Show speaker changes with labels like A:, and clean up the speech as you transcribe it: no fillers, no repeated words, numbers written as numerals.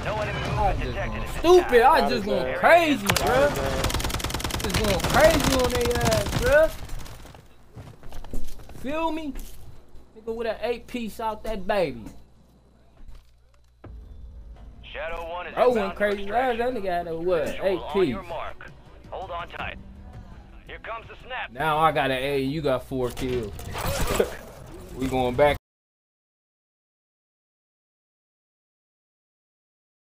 A: No enemy
B: I
A: movement
B: just
A: detected
B: going
A: at this
B: stupid.
A: time.
B: I just going crazy, bruh. Just going crazy on their ass, bruh. Feel me? Nigga with an 8-piece out that baby.
A: Shadow 1 is
B: Bro went
A: inbound to
B: crazy. That
A: extraction.
B: nigga had a what?
A: Visual on
B: 8-piece.
A: your mark. Hold on tight. Here comes the snap.
B: Now I got an A. You got 4 kills. We going back.